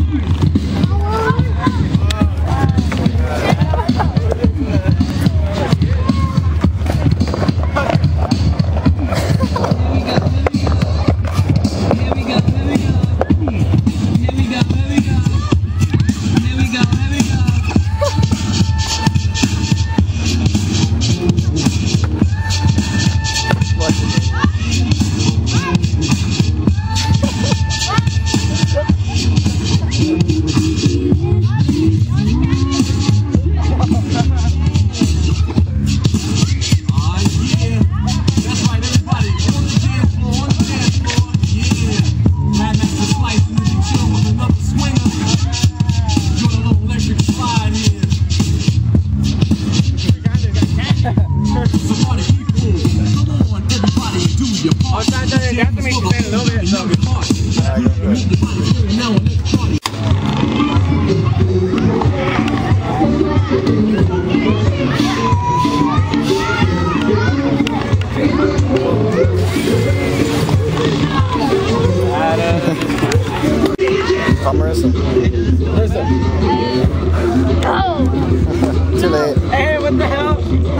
Marissa. Oh. Too late. Hey, what the hell?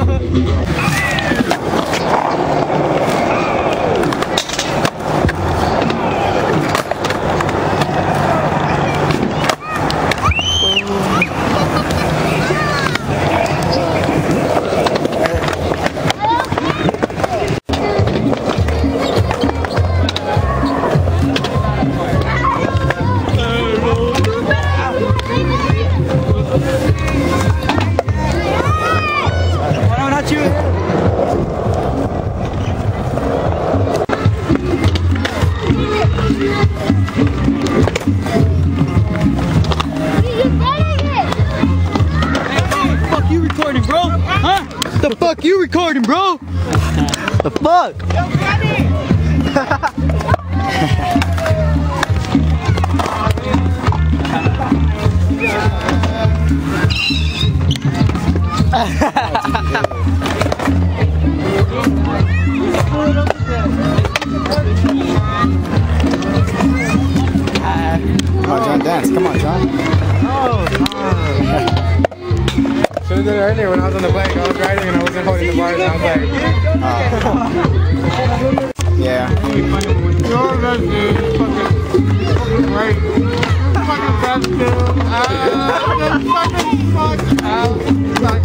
The fuck you recording, bro? The fuck? Come on, John, dance. Come on, John. Should have done it earlier when I was on the bike. I was riding and I wasn't holding the bars. And I was like, yeah. you're best dude. Fucking great. Fucking best dude. Fucking out. Like,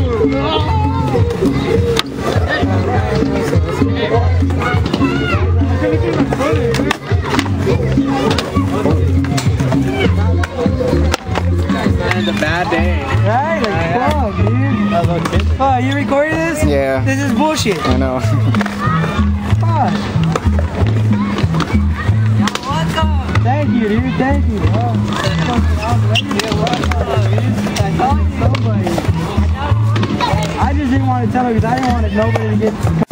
It's a bad day. Right? Like, fuck, dude. Oh, you recording this? Yeah. This is bullshit. I know. Fuck. Thank you, dude. Thank you. Oh, I just didn't want to tell her because I didn't want nobody to get